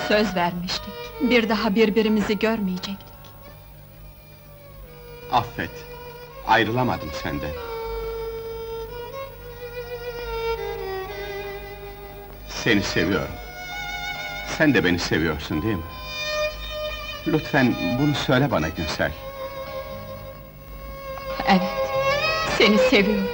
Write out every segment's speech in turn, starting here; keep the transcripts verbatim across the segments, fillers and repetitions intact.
Söz vermiştik, bir daha birbirimizi görmeyecektik. Affet, ayrılamadım senden. Seni seviyorum. Sen de beni seviyorsun değil mi? Lütfen bunu söyle bana Günsel. Evet, seni seviyorum.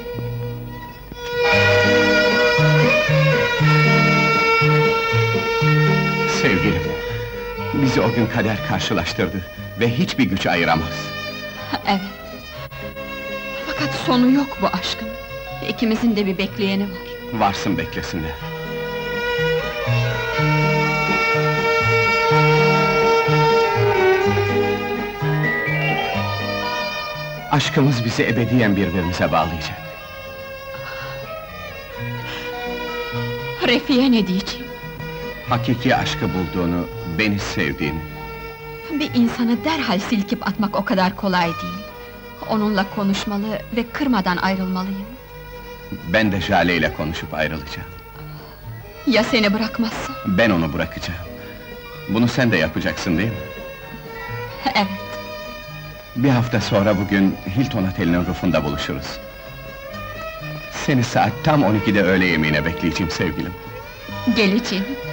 Sevgilim, bizi o gün kader karşılaştırdı ve hiçbir güç ayıramaz. Evet. Fakat sonu yok bu aşkın. İkimizin de bir bekleyeni var. Varsın beklesinler. Aşkımız bizi ebediyen birbirimize bağlayacak. Refiye ne diyeceğim? Hakiki aşkı bulduğunu, beni sevdiğini. Bir insanı derhal silkip atmak o kadar kolay değil. Onunla konuşmalı ve kırmadan ayrılmalıyım. Ben de Jale ile konuşup ayrılacağım. Ya seni bırakmazsa? Ben onu bırakacağım. Bunu sen de yapacaksın değil mi? Evet. Bir hafta sonra bugün Hilton Oteli'nin rufunda buluşuruz. Seni saat tam on ikide öğle yemeğine bekleyeceğim sevgilim. Geleceğim.